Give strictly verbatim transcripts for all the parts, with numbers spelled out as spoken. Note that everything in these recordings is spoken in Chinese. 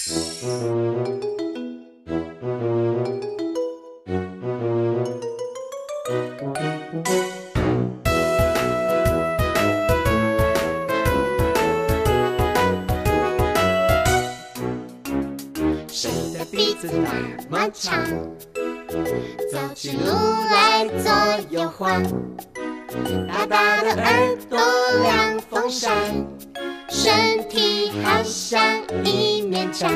谁的鼻子那么长？走起路来左右晃。大大的耳朵亮风扇，身体好像一面墙。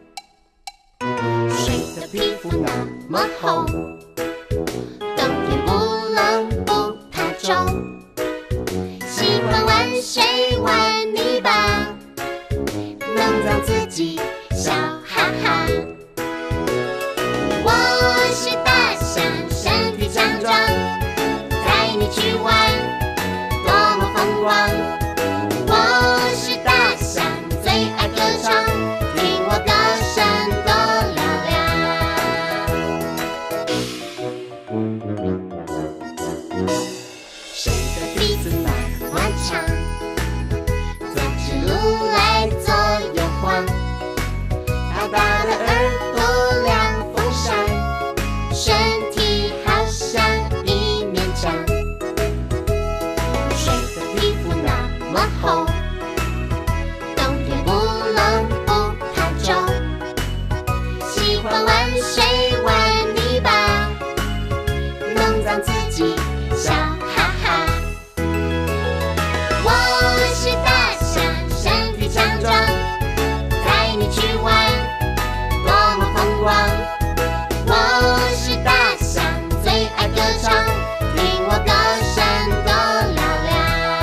谁的皮肤那么红？冬天不冷不怕重。喜欢玩水玩泥巴，弄脏自己笑哈哈。我是大象，身体强壮，带你去玩，多么风光！我是大象，最爱歌唱，听我歌声多嘹亮。谁的鼻子那么长？走起路来左右晃。大大的耳朵亮风扇，身体好像一面墙。谁的皮肤那么红？冬天不冷不怕重。喜欢玩水玩泥巴，弄脏自己笑哈哈。我是大象，身体强壮，带你去玩，多么风光！我是大象，最爱歌唱，听我歌声多嘹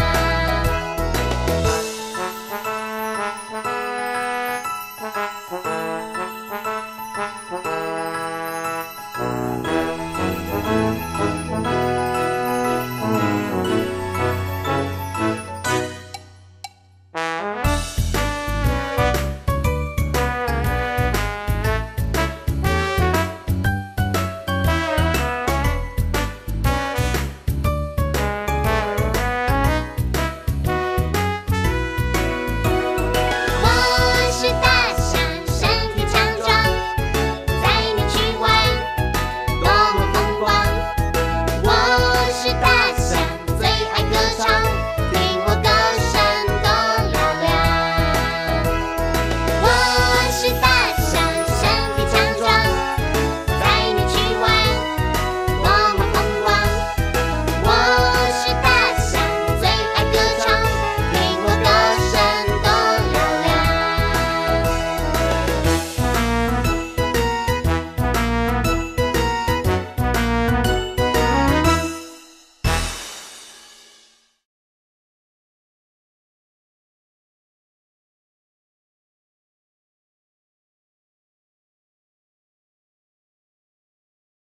亮。